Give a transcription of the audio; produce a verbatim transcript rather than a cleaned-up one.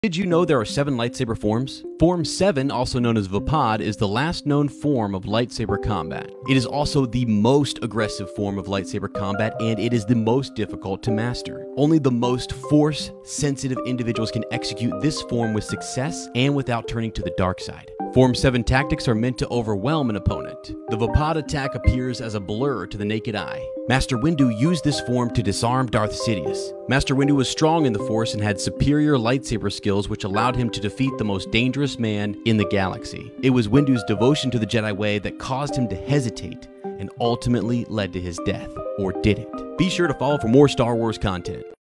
Did you know there are seven lightsaber forms? Form seven, also known as Vaapad, is the last known form of lightsaber combat. It is also the most aggressive form of lightsaber combat, and it is the most difficult to master. Only the most force-sensitive individuals can execute this form with success and without turning to the dark side. Form seven tactics are meant to overwhelm an opponent. The Vaapad attack appears as a blur to the naked eye. Master Windu used this form to disarm Darth Sidious. Master Windu was strong in the Force and had superior lightsaber skills which allowed him to defeat the most dangerous man in the galaxy. It was Windu's devotion to the Jedi Way that caused him to hesitate and ultimately led to his death. Or did it? Be sure to follow for more Star Wars content.